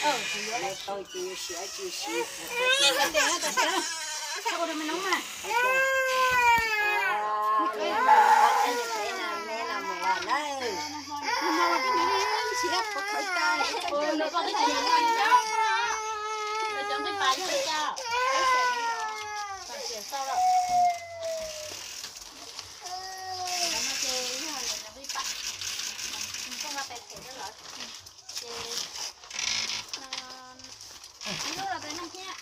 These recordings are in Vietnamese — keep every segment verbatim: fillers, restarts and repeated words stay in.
ờ tôi chỉ sửa chỉ sửa cái tiền đó tôi sửa sao rồi mình nóng mà mẹ làm một lần đấy mà cái gì sửa có khởi ta ôi nó có cái gì đó để cho cái bài cho cháu còn sửa sau đó nó chơi như là nó bị bạc không là bẹt sửa đó rồi nó là cái năm kia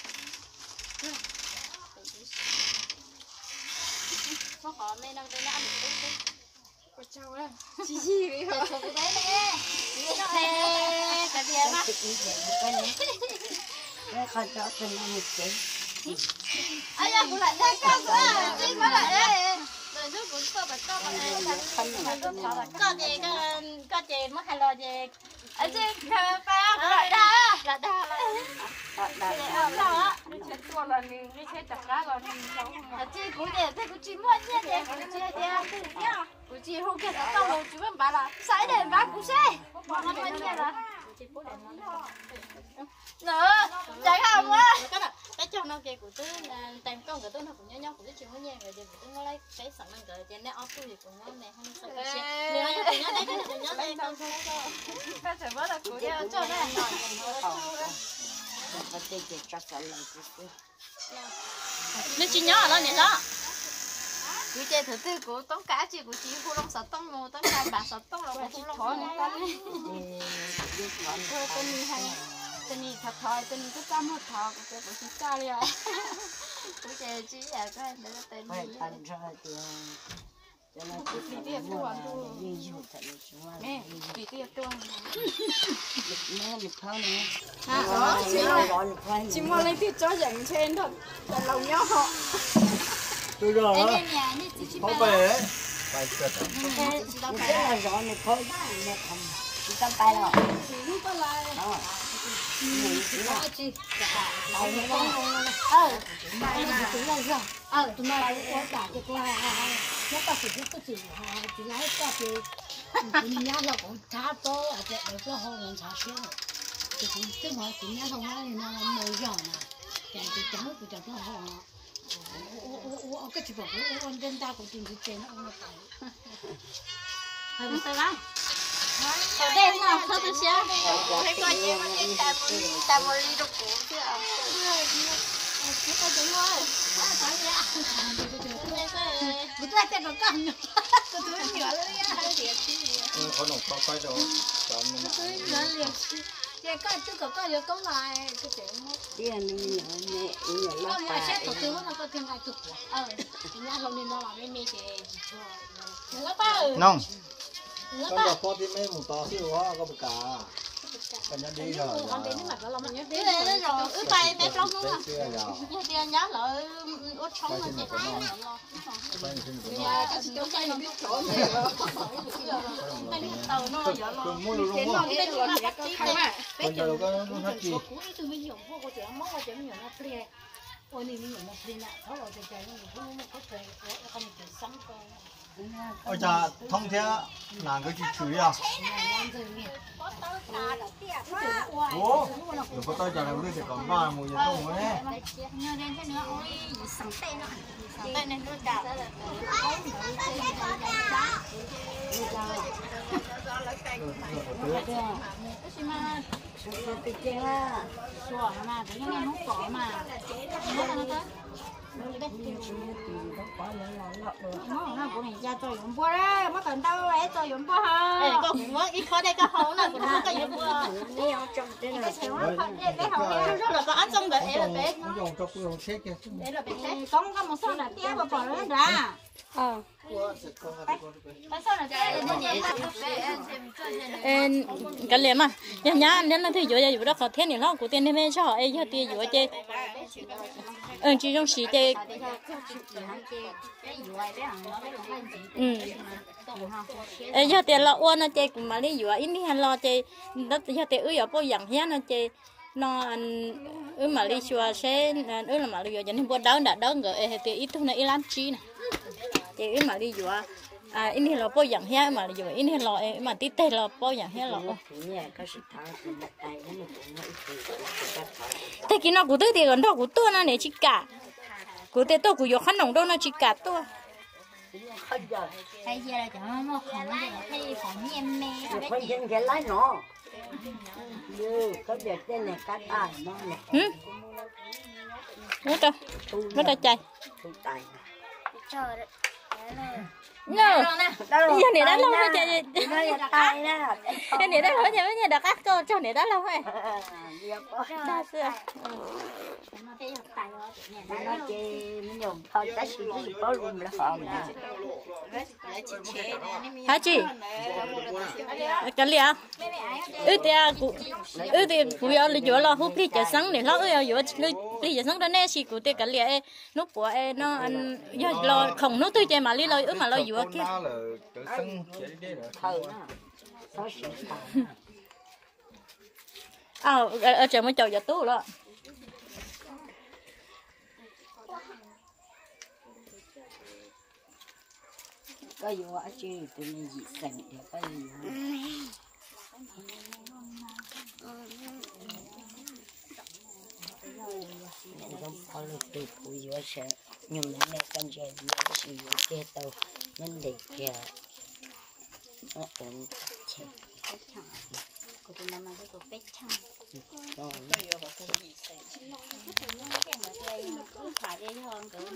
nó họ nên đang tới ăn được đấy có cháu đó chị gì vậy hả cái đấy nè nè cái gì mà cái này cái khó cho tôi làm một cái ai à cũng lại đây cao quá đi qua lại đây rồi nó cũng có bạch có cái có gì có có gì mất hay lo gì ở trên ba lại đó lại đó lạiตัวละนึงไม่ใช่จักรเราทำเขาแต่จีกูเดี๋ยวแต่กูจีมั่วเนี่ยเดี๋ยวกูจีเดี๋ยวเนี่ยกูจีหูแก่ต้องลงจีมันบ้าละสายเดินบ้ากูใช่มันไม่เนี่ยละเนอะใจข้าววะcái đó cái trong nó kia của tôi tem con của tôi nó cũng nhớ nhau của tôi chịu nhẹ rồi của tôi nó lấy cái sẵn năng cái trên này off tôi của nó này không sao cái gì nếu nó cũng nhớ đây cái cũng nhớ đây không sao cái sẽ bớt là của tôi cho đây nó chỉ nhớ là này đó cứ chơi thử tư của tống cá chị của chị cô long sợ tống mồ tống cá bà sợ tống là cô long khỏi nữa ta tên này hay tên này thật thòi tên này cứ chăm hết thò của chị của chị cha đi à của chị chị à cái để nó tên này bị tiệt tuồng mẹ bị tiệt tuồng à đó chị mua lấy thịt cho dành trên thật là lòng nhau họ tôi rồi hả? Có về đấy. Bài trượt à? Một cái là rõ này thôi. Chị tâm tay rồi. Đó. Nó chị. Đầu nó con. Ờ. Đây là chúng lên rồi. Ờ, tụi nó có cả cái qua. Nó ta phải biết cái gì. Chị lấy cái gì. Chị nhá là cũng chả tốt. Để cho họ làm chả xíu. Chị cũng tức mà chị nhá không á thì nó là mồi giòn à. Chị cháu của cháu nó họ. Ô cái chị bảo ô anh đến ta của chị chị chơi nó ông nó phải không sao lắm ở đây nào sao tôi xé thấy coi như mà đi ta ta mua ly đồ cũ chứ à chị có đúng rồi bữa nay tên nó căng nhở tôi tôi nhớ đấy nhá có nồng có cái đâu tôi nhớ liền chị có chú có có được công lại cái chuyện tiền mình nhớ nhớ nhớ lắm phải xét tổ tư nó có thêm hai chục ờ nhà không nên nó làm mấy mấy cái nhớ ba nông con gặp con thì mấy một to siêu quá có một cả còn nhớ đi rồi con đi nước mặt nó mình nhớ đi rồi ướp bay bé trống đúng không nhớ tiền nhớ lại ướp trống là chị nhà cái chỗ chơi nó biết chỗ gì tàu nó giờ nó cái nó cái nó là cái cái bây giờ có nó hết gì tôi mới dùng vô cái chuyện món cái chuyện nhiều nó plei ôi này mình dùng nó plei nè tháo rồi thì chạy nó không có thể không thể sống con ôi cha thông thế nàng cái gì chửi à ủa đừng có tay trả lại đi thì còn ba mùi gì không có đấy nhớ đến cái nữa ôi sẵn tay nó tay này nó đào xua mà cái này không có mà nó của mình ra cho dụng bữa đấy mất cần đâu lấy cho dụng bữa ha có cũng mất ít khó đây có hậu là cũng mất cái dụng bữa neo trong cái này cái hậu này rất là có ăn trong cái là bé dùng cho cô dùng xếp kia để là bé con có một số là té vào bỏ lên ra ờ cái liềm à nhá nhá nên là thứ dụ dụ đó có thiên thì nó của tiền nên mới cho họ ấy cho tiền dụ chơi ừ chỉ trong xí chơi ừ ấy cho tiền lo ôn nó chơi cũng mà đi dụ ít đi hành lo chơi đất cho tiền ư ở bao dạng hết nó chơi nó ư mà đi chùa sẽ ư là mà đi dụ cho nên buôn đáo đã đáo ngờ ấy tiền ít thôi này ít lắm chi này chơi ư mà đi dụ à in thì là bao dạng hết mà dù in thì là mà tí tê là bao dạng hết là thế kia nó của tôi thì còn đâu của tôi nó này chỉ cả của tôi tôi của vô khăn nồng đâu nó chỉ cả tôi thấy chưa là chẳng nó không thấy không em mê phải dân cái lái nó như có việc tên này cá tài nó này mất đâu mất đâu chạy trời no giờ này đã lâu rồi chạy tài nè cái này đã lâu rồi bây giờ đã cắt câu cho này đã lâu rồi đã xưa nó chơi mình dùng thôi trái gì gì có luôn là phòng hả chị cái gì à ư thì à cụ ư thì cụ yêu là chỗ là hút đi chợ sáng này lo ư yêu chỗ đi chợ sáng đó nè chị cụ thì cái gì ấy nó của ấy nó ăn giờ lo không nó tôi chơi mà đi lo ư mà lo chỗ kia à ở chỗ mới chậu giờ tú rồi có gì quá chứ tụi mình dị sành thì có gì không có được tụi phụ vô sợ nhưng mà này con chơi gì chỉ vô kia tàu nên để kìa nó ổn chứ của tôi nằm ở cái cột bếp trong rồi phải đi hơn cỡ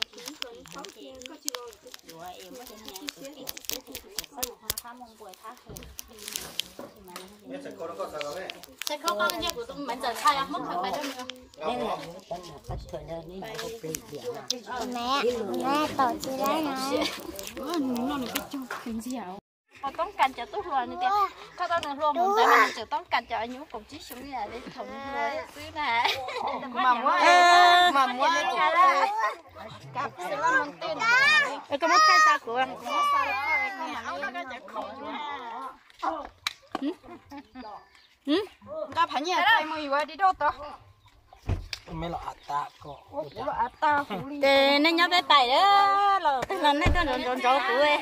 mua em có thể nghe có một hoa mông bùi thác sẽ có con nhà của tôi mình giờ thay mất phải phải đâu nữa đây là con là bắt thôi đây này không bị biển mẹ mẹ tổ chị đấy này nó là cái chung hình gì hả họต้องการจะตู้รวนนี่เดียวเขาต้องรวมหมดแต่มันจะต้องการจะอายุกบชี้ชุ่มนี่แหละได้ถมรวยซื้อนะมาว่าเออมาว่ากับเซรั่มมันเต้นเออก็ไม่ใช่ซากุอ่ะหืมก็พันเนี่ยใส่มือไว้ดิโดต่อไม่หรอกอัตตาก็เดี๋ยวนั่นย้อนไปไปเด้อเราตั้งนั้นนั่นก็โดนโดนโจกูเอ้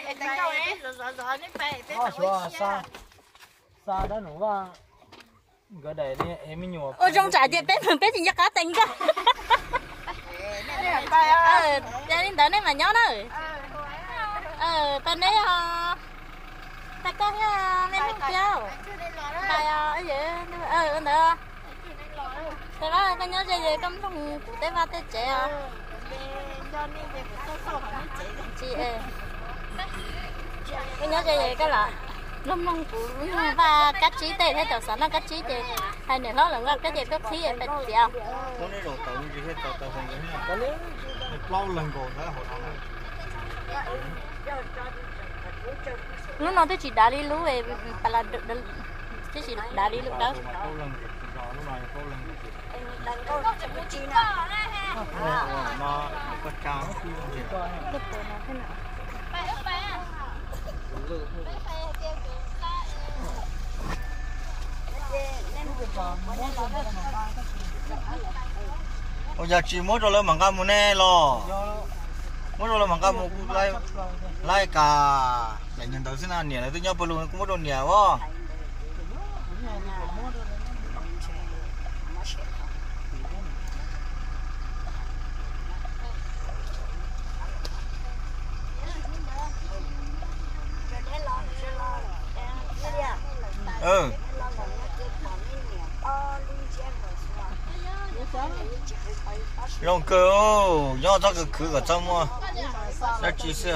อ๋อชัวร์ซาซาได้หนูว่าก็ได้เนี่ยเอ็มอยู่โอ้จงจ่ายเดี๋ยวเป็นเหมือนเป็นสิ่งยักษ์ติงก็เออเดี๋ยวนี้เดี๋ยวนี้มาย้อนเลยเออตอนนี้ฮะแต่ก็เนี่ยไม่ไม่เที่ยวไปอ่ะไอ้เหี้ยเออเด้อแต่ว่าก็nhớ chơi chơi cắm trong cụ tế ba tế trẻ à chị ơi cái nhớ chơi chơi cái là lông lông cụ và cách trí tệ thế tàu sản là cách trí tệ hay này nó là cái gì cấp thí em biết gì không con này đồ tàu gì hết tàu tàu không có có lấy lâu lần rồi đó họ lúc nào tôi chỉ đá đi lú về bà là được tôi chỉ đá đi lúc đó nó có cao lúc đó nó thế nào bây giờ chỉ muốn rồi là mảng cam muốn nè lo muốn rồi là mảng cam muốn lại lại cả để nhận đầu xin ăn nhỉ tôi nhớ luôn cũng muốn đồ nhỉ quá ừ rong cơ do cho cái cứ ở trong mua nó chỉ xưa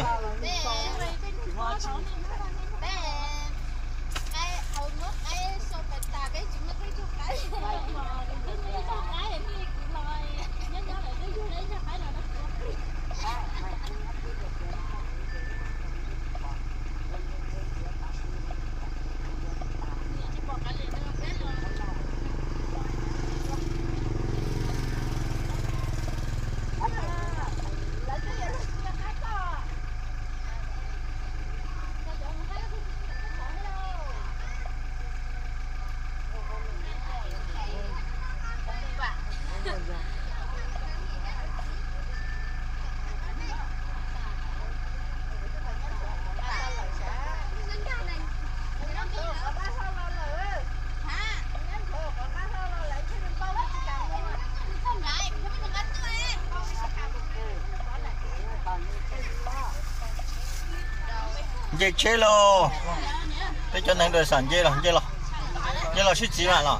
dê chế lo thế cho nên đời sản dê là dê lo dê lo suýt gì mà lo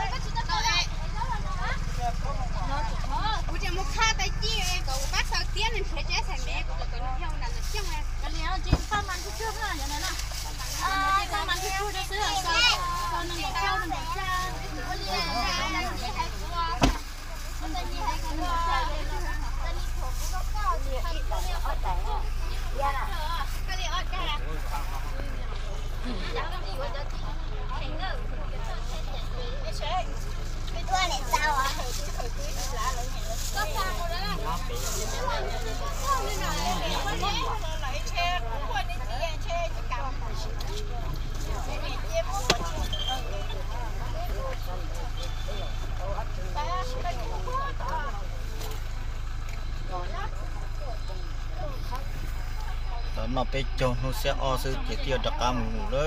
nó bé chồng nó sẽ o sư chỉ tiêu đặc cam mù đó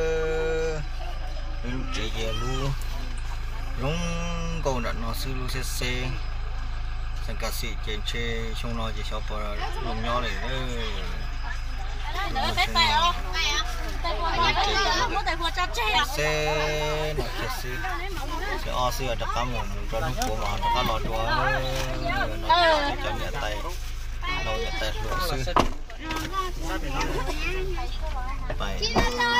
lu chỉ về lu lúng cầu nợ nó sư lu xe xe sang cả sĩ trên chơi trong nó chỉ cho bò lồng nhỏ này xe nó chỉ sư sẽ o sư đặc cam mù cho nó của mà nó có lọt đùa nó cho nhẹ tay nó nhẹ tay lụa sư vậy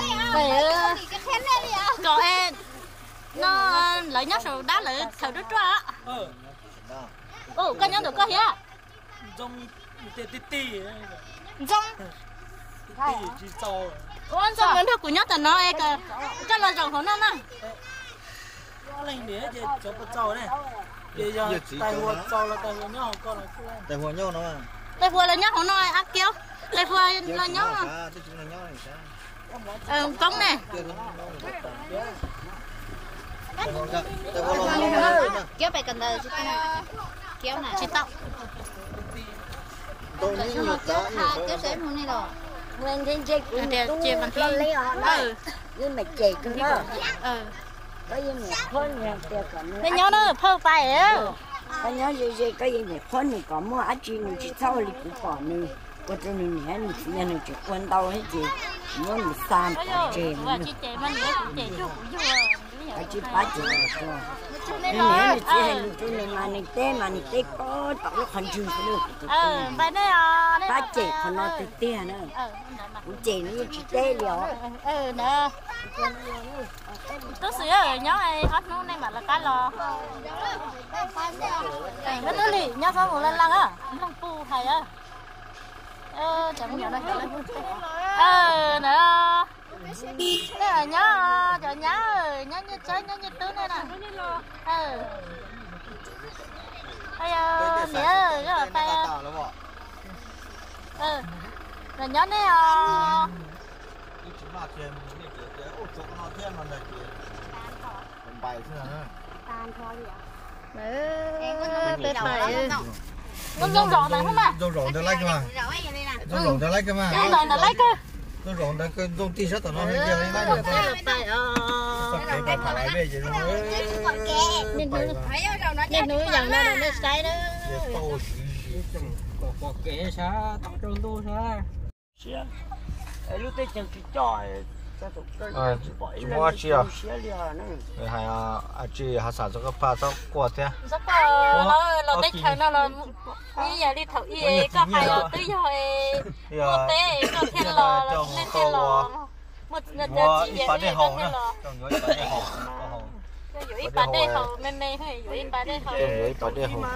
cậu em nó lấy nhóc rồi đá lấy thầu đứt ra ừ con nhóc được có hả trong tê tê tê trong chỉ trâu con trong lớn của nhóc tận nó ấy cơ cái là rồng của nó nè lên để cho cho bắt trâu này bây giờ tay hoa trâu là tay hoa nhau con là tay hoa nhau nó tay hoa là nhóc của nó ăn kéo tay hoa là nhóc ờ cống này kéo bài cần đời kéo này chỉ tóc kéo xếp luôn đi rồi nguyên trên chơi cũng đều chơi bằng lo lấy họ ừ nhưng mà chơi cũng đó ừ có gì mà khôn nhiều tiền còn nên nhớ nó phơi bài á có nhớ gì gì có gì mà khôn thì có mua ăn chi mình chỉ sau thì cũng có nữa có cho nên nhớ mình chỉ nên chỉ quan đâu hết gì muốn mình san chơi và chị chạy mà nhớ chị chạy chút cũng chưa ở chỉ bắt chỉ là nên nhớ chỉ hành cho nên mà nên té mà nên té có tao lúc hành trình cái được ờ bài này à bắt chỉ còn nó té té nữa cũng chỉ nó chỉ té liều ừ nè tôi sửa nhớ này hết nó này mà là cá lò cái nó lì nhớ sao một lần lần á lăng pu hay á ờ chẳng nhớ đây ờ nè thế là nhớ cho nhớ nhớ như chơi nhớ như tướng này nè ờ hay ờ nhớ rất là tay ờ là nhớ này ờ Bé phải con rồng rồng này không mà rồng rồng tôi lấy cái mà rồng rồng tôi lấy cái mà rồng rồng tôi lấy cơ rồng rồng tôi cái rồng tí sắt tao nó bây giờ lấy được là phải ờ cái phải phải lại bây giờ nó nên nó nên nó dần ra nó sai đó có kẻ sao tao trơn tôi sao lúc tết chẳng chỉ trò à mua chi à hay à chị hà sản cho cái pha cho qua thế rất là nó nó tết thời nó là như nhà đi thầu y có hay là tới rồi một té có thiên lò lên thiên lò một lần mua chỉ ít bán đây hồng nữa trong người bán đây hồng có ít bán đây hồng mềm mềm hay ít bán đây hồng ít bán đây hồng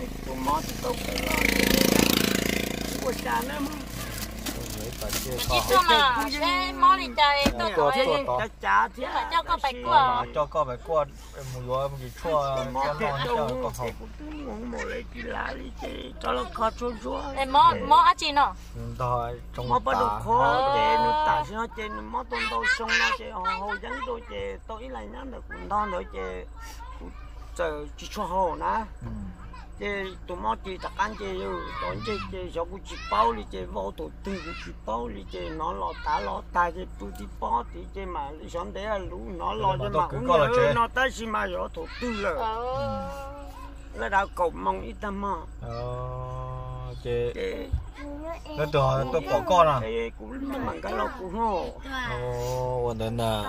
chỉ cho mà cái món này chơi tôi to tôi to chả thế phải cho con phải qua cho con phải qua mùi gió mùi chua cho non cho con hồng một lấy cái lá đi chơi cho nó khó chua chua em mò mò ăn gì nó thôi trong mà bắt đầu khó chơi nó tại sao chơi nó mất tôn đâu xong nó chơi hồ hồ dẫn tôi chơi tôi lại nhắn được cũng đón được chơi chơi chỉ cho hồ nè chơi tụi nó chơi tất cả chơi rồi đón chơi chơi cho cái chỉ bao đi chơi vô tụi tư cái chỉ bao đi chơi nó lọt tá lọt tai cái tụi đi bao thì chơi mà xong đấy là lú nó lọt cho mà cũng nhớ nó tới xí mà rồi tụi tư rồi là đã cầu mong ít tâm mà chơi nó tôi tôi bỏ con à cái cũng bằng cái lộc cũng hô ồ ổn định à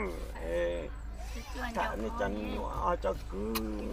thả nó chân ở cho cứ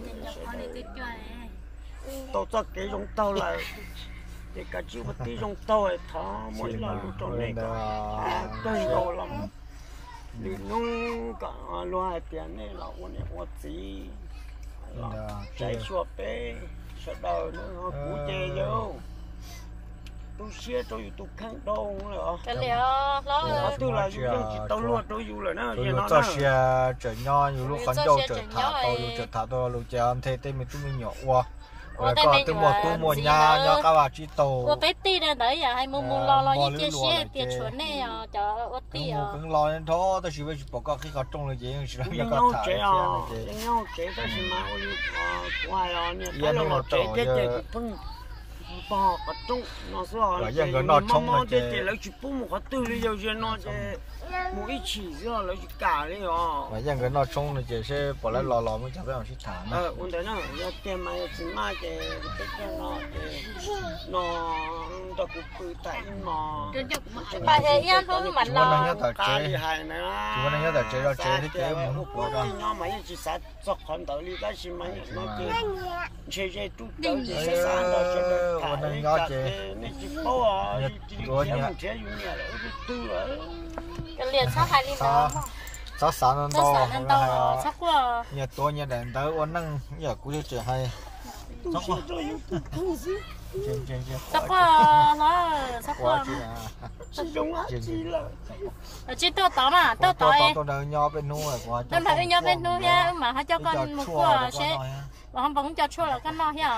tao cho cái giống tao là cái cả chịu một tí giống tao ấy thả mỗi lần lúc trong này cả tôi rồi lắm đi nung cả loài tiền này là ôn này ôn gì chạy xua bé sợ đời nó cú chê vô tôi xia tôi tôi khăn đâu nữa cái liệu nó tôi là dùng chỉ tao luôn tôi dùng rồi nó tôi lúc cho xia trở nho nhiều lúc khấn đâu trở thả tôi lúc trở thả tôi lúc chờ anh thấy tên mình tôi mình nhỏ quá rồi có tôi mua tôi mua nhà nhà các bạn chỉ tàu ô bé tí đây đấy à hay mua mua lo lo như chia sẻ tiền chuẩn này à chờ ô tí à cũng lo nên thôi tôi chỉ biết bỏ qua khi họ trông là gì chỉ là những cái nhau thả chế à những nhau chế đó thì mà ngoài à nè cái là chế chế chế phân bỏ cái trông nó sao chế nó trông chế chế lấy chụp bung một cái tư đi rồi nó chế một ít chỉ rồi lấy chụp cả đi à và những cái nó trông là chế sẽ bỏ lại lò lò mới chả biết làm gì thả nữa ờ vấn đề nó là tiền mà chỉ mà chế cái nó chế nó ta cũng cứ tại mà bà thấy yên thôi mà nó lo cái gì hay nữa chúng nó nhớ là chế đó chế thì chế muốn bỏ ra nó mà chỉ sát cho con tới đi cái gì mà nó chế chế chế tu tới chế chế sát đó chế đó cái cái chỉ bao à chỉ chế một chế dùng nhà là tu rồi cái liền sao hai liền đó sáu sáu năm sao to năm to chắc quá nhà tôi nhà đèn tới uốn năng giờ cũng chưa hay sáu quá trên trên trên chắc quá nó chắc quá chỉ tôi tao mà tôi tao tôi đợi nho bên nuôi quá tôi phải nho bên nuôi nha mà hai cho con một quả sẽ mà không bóng cho chua là con no nha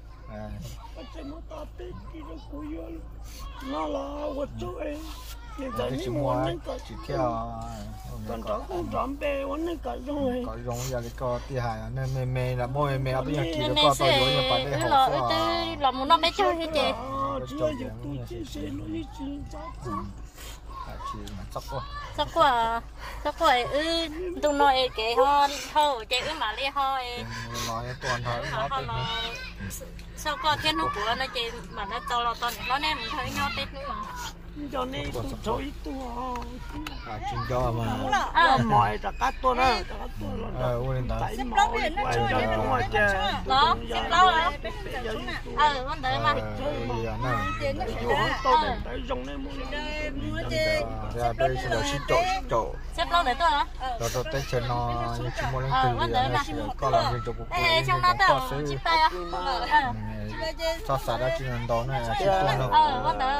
nó là vật chủ ấy hiện tại chỉ những mua món chỉ theo còn đó cũng trộm bê món này cả rồi có giống như cái co tia hài nên mê mê là môi mê bây giờ kỳ nó nên co tôi sẽ rồi nhưng mà để lo học ư là muốn nó bé chơi hết chị chưa được tôi chia sẻ nó đi chỉ chỉ sắp quá chắc quá chắc quá ư tụi nói cái ho thôi chị ư mà đi ho nói toàn thôi nó nó sao có thiên hữu của nó chị mà nó to lo to nó nên mình thấy nhau tết nữa mà cho nên tôi chơi tôi à chính cho mà à mọi tất cả tôi đó tất cả tôi ờ uống đến tại mọi quay cho chúng tôi chơi đó xếp lâu rồi ờ vấn đề mà bây giờ này tôi đến tới trong này mua ra đây sẽ là xích trộn xích trộn xếp lâu để tôi hả rồi tôi tới trên nó như chúng mua lên từ bây giờ này có làm gì cho cuộc ê trong đó tao chip tay à cho xả ra trên đó này xích trộn đâu ờ vấn đề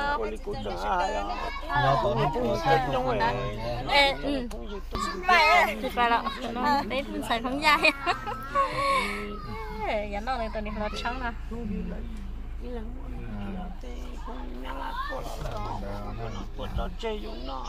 nó có những cái cái trong này ê ừ chip tay đó nó để xài phấn dai dẫn nó này tụi này lọt trắng nè chơi dùng nó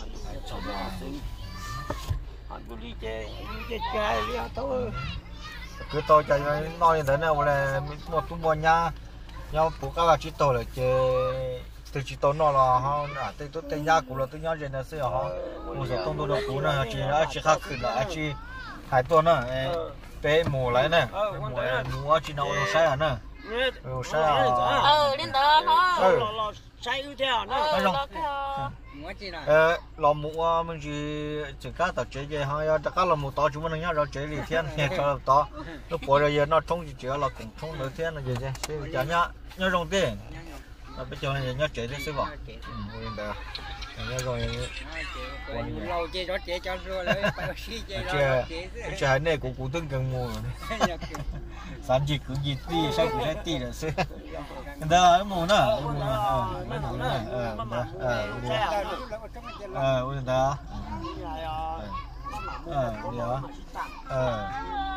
họ đi chơi chơi chơi đi thôi cứ tôi chơi nói như thế này là một tung bò nha nhau phụ các bạn chỉ tôi là chơi từ chỉ tôi nó là họ à từ tôi tên nhà cũng là tôi nhớ trên là sẽ họ một số tung tôi được cũ này chỉ là chỉ khác cứ là chỉ hai tuần nữa bé mùa lại nè mùa này mùa chỉ nào nó sai à nè nó sai à ờ lên đó nó nó sai ưu theo nó ờ lò mùa mình chỉ chỉ cá tập chế gì hay là cá lò mùa to chúng mình nhớ rồi chế thì thiên hè cho là to nó bỏ ra giờ nó trông chỉ chế là cũng trông được thiên là gì chứ sẽ chả nhá nhớ rong tiền là bây giờ này nhớ chế thì sẽ bỏ ừ được nhớ rồi lâu chơi đó chơi cho rồi lấy chơi chơi này cũng cũng tương cần mùa sản gì cứ gì đi sao cũng sẽ đi được chứ đó mùa nữa mùa nữa mùa nữa ờ ờ ờ ui đó ờ điều ờ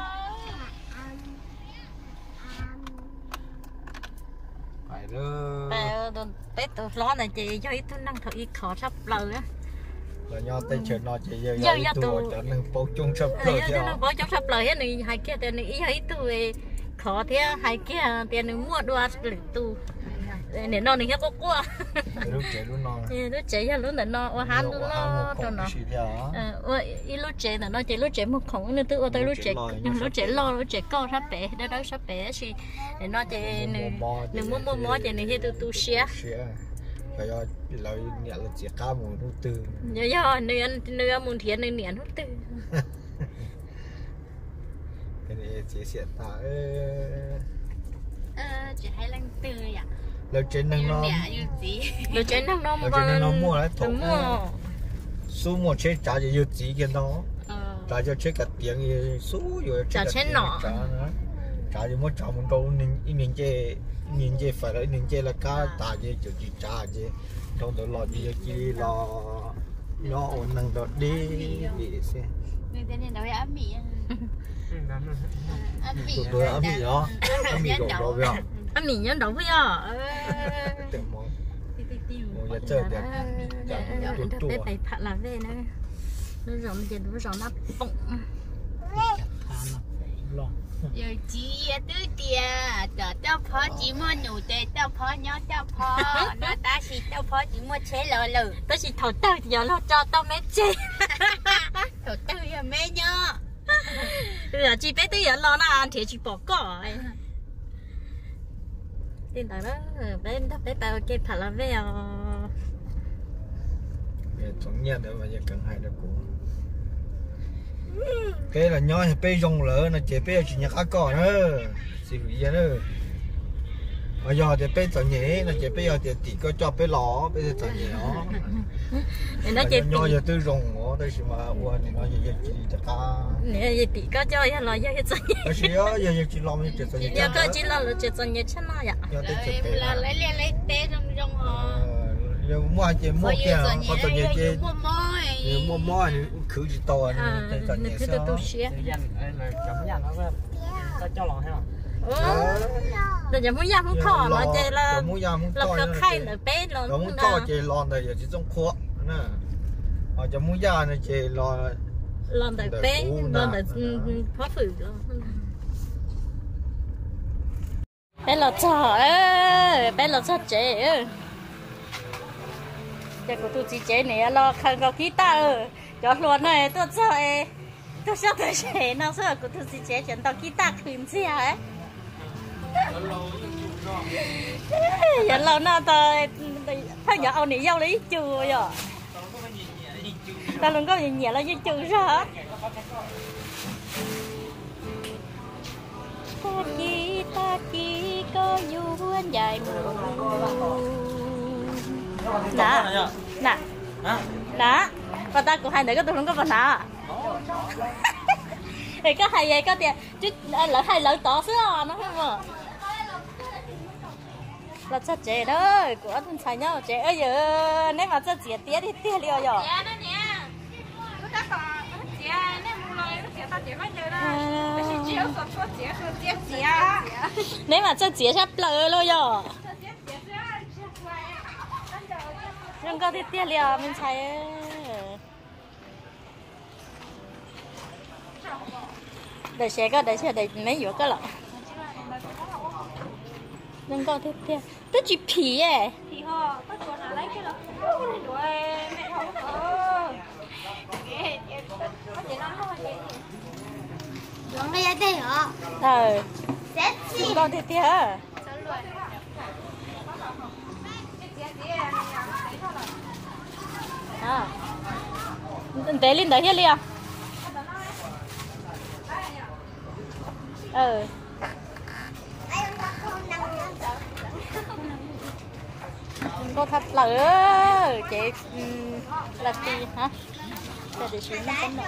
phải rồi ờ tết tụi lo này chị cho ít tôi năng thử ít khó sắp lời á là nhau tay chơi nó chỉ giờ giờ tụ cho nên bao chung sắp lời theo bao chung sắp lời này hai kia tiền ý ấy tụi khó thế hai kia tiền mua đồ để tụ để nó này có quá lúc trẻ lúc nó lúc trẻ lúc này nó ở han lúc nó cho nó ờ lúc trẻ là nó chỉ lúc trẻ một khổng nữa tự tới lúc trẻ lúc trẻ lo lúc trẻ co sắp bể đó đó sắp bể thì để nó chỉ nửa mua mua mua chỉ này thì tụi tụi xé phải do lời nhẹ là chỉ cá mùi nó từ nhớ nhớ nơi nơi muốn thiệt nơi miền hút từ cái này chỉ sẽ ta ờ chỉ hay lăng từ à lời trên năng nó lời trên năng nó lời trên năng nó mua đấy đúng rồi số một chế trả gì chỉ cái nó trả cho chế cả tiền gì số rồi trả chế nọ trả nữa trả gì muốn trả một câu nên nên chế nên chế phải là nên chế là cá trả gì cho chỉ trả gì trong đó lo gì chỉ lo lo ổn năng đó đi đi xem người ta nên nói ám mì ám mì tụi tôi ám mì đó ám mì đổ đổ vào ám mì nhớ đổ với à tiền món món giờ chơi tiền tiền tụi bé tụi phải phạt là về nữa nó rộng tiền nó rộng nó bụng giờ chị tư tia cho tao phó chỉ mua nhủ tê tao phó nhó tao phó nó ta chỉ tao phó chỉ mua chế lờ lử tao chỉ thầu tao thì giờ lo cho tao mấy chế thầu tao giờ mẹ nhó giờ chị bé tới giờ lo nó ăn thì chị bỏ cỏ tin rằng đó bé đó bé tao kêu phạt là về trong nhà đấy mà giờ cần hai đứa cũng cái là nhỏ thì bé rong lỡ nó chỉ bé chỉ nhặt cá cỏ nữa xí vị nữa bây giờ thì bé tao nhẹ nó chỉ bé giờ thì chỉ có cho bé lỏ bé tao nhẹ nó nó chỉ nhỏ giờ tư rong nó đây chỉ mà uốn thì nó giờ chỉ chặt cá nè giờ bị có cho giờ lo giờ hết rồi cái gì đó giờ giờ chỉ lo mấy chuyện tao nhẹ giờ có chỉ lo là chuyện tao nhẹ chân nó vậy là lấy lấy lấy té trong trong họ giờ mua chỉ mua kia có tao nhẹ chỉ mua mồi mua mồi khử chỉ to này tao nhẹ sao dành là chấm dành nó có cho lòng hay không rồi giờ muốn ra muốn thỏ nó chơi là là cái khay ở bé nó muốn thỏ chơi lon này giờ chỉ trong khuất nè họ cho muốn ra này chơi lon lon tại bé lon tại phá phử bé là chó ơi bé là chó trẻ ơi cái của tôi chỉ chế này lo khăn có kỹ ta ơi cho luôn này tôi chơi tôi sao tôi chế nó sao của tôi chỉ chế chuyện tao kỹ ta khuyên gì hả giờ lâu nó tao thay giờ ông này dâu lấy chùa rồi tao luôn có gì nhẹ là như chùa sao ta chỉ ta chỉ có duyên dài nè nè nè và ta cũng hay nữa có tôi không có phần nào thì có hay vậy có tiền chứ lỡ hay lỡ tỏ xứ nó không là cho trẻ đó của anh xài nhau trẻ ơi giờ nếu mà cho trẻ tía thì tía liều rồi dạ đó nha tôi đã còn chị nếu mua lời nó chị ta chị nói chơi đó chị chiếu sốt sốt chị sốt chị chị nếu mà cho trẻ sắp lỡ luôn rồi nhưng có thì tía liều mình xài để xe có để xe để mấy vụ có lọ nhưng có tiếp theo tôi chỉ phí ấy thì họ có chỗ nào lấy cái đó đuổi mẹ không có có thể nói thôi cái gì hả ờ nhưng có tiếp theo à để lên đấy hết liền ừ cô thật lỡ chị là gì hả để để chị nó có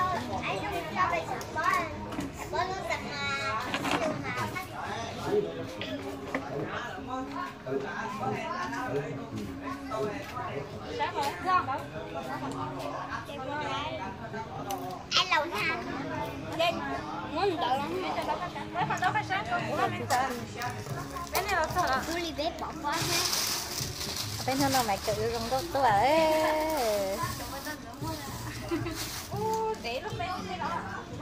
anh lầu nha đây muốn đợi lắm cái phần đó phải sáng của nó mình sợ cái này là sợ tôi đi bếp bỏ quá ha bên hơn là mày tự trong đó tôi bảo ấy để lúc bên cái đó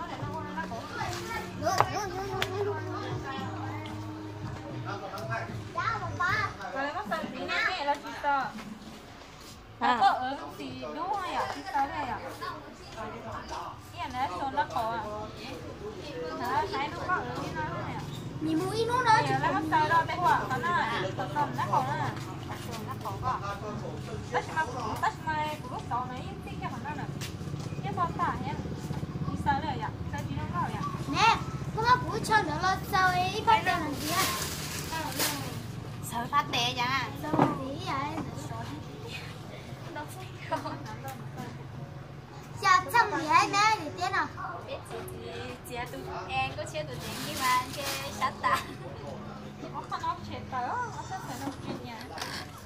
rồi nó sợ gì nè là chỉ sợ có ở gì đúng không ạ chỉ sợ này ạ cái này số nó khó à nó thấy nó có ở cái nó này ạ mì muối nó đó là nó sợ đó bé quả nó nó nó khó à trường nó khổ quá tất mà cũng tất mà cũng lúc đó này thích cái phần đó nè cái bao tải nhé đi sao rồi ạ sao đi đâu rồi ạ nè không có buổi chơi nữa lo sao ấy phát tiền làm gì á sợ phát tệ nha sao làm gì vậy dạ xong gì ấy nè để tiền nào chị tụi em có chơi tụi tiền nhưng mà cái sát ta có khả năng chơi tới nó sẽ phải nấu chuyện nhà